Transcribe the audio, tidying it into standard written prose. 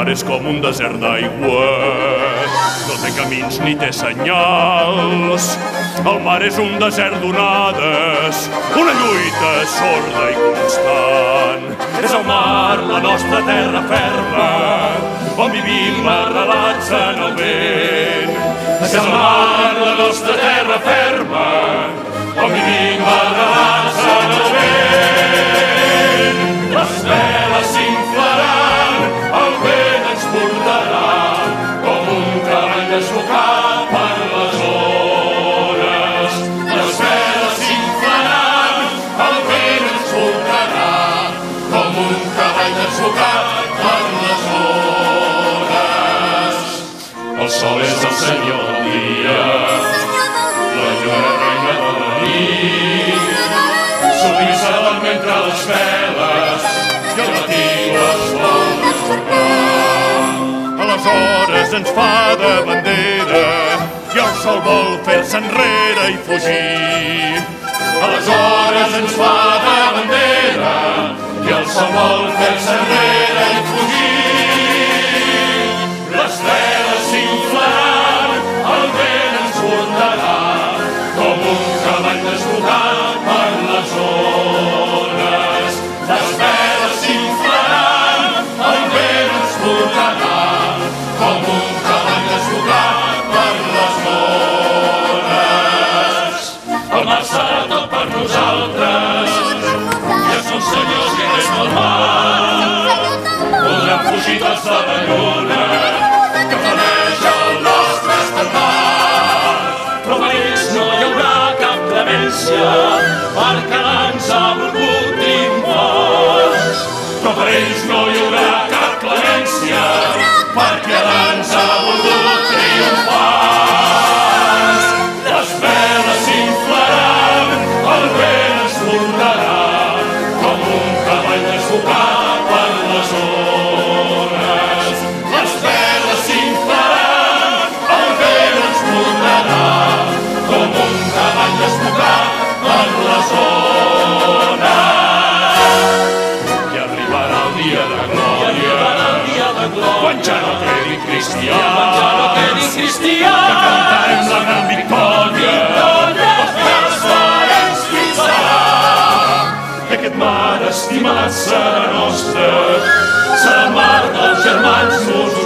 és com un desert d'aigua, no té camins ni té senyals. El mar és un desert d'onades, una lluita sorda i constant. És el mar la nostra terra ferma, on vivim arrelats en el vent. És el mar la nostra terra ferma, on vivim arrelats en el vent. Les veles s'inflaran, el vent ens portarà com un cavall desbocat per les ones. Les veles s'inflaran, el vent ens portarà com un cavall desbocat per les ones. El sol és el senyor del dia, la lluna reina de la nit. Sovint s'adorm entre les veles i el matí les vol despertar. Aleshores ens fa de bandera i el sol vol fer-se enrere i fugir. Aleshores ens fa de bandera i el sol vol fer-se enrere i fugir. Les veles s'inflaran, el vent ens portarà com un cavall desbocat per les ones. Les veles s'inflaran, el vent ens portarà com un cavall desbocat per les ones. El mar serà tot per nosaltres, ja som senyors i res del mar. Podrem fugir tots de la lluna que planeja el nostre estendard. Però per ells no hi haurà cap clemència, perquè l'ans ha volgut triomfar. Però per ells no hi haurà cap clemència, perquè l'ans ha volgut triomfar. Les veles s'inflaran, el vent ens portarà com un cavall desbocat per les ones. Les veles s'inflaran, el vent ens portarà com un cavall desbocat per les ones. I arribarà el dia de glòria, quan ja no quedi cristià, que cantarem la gran victòria, els grans farens fixarà. I aquest mar estimat serà nostre, serà el mar dels germans musulmans.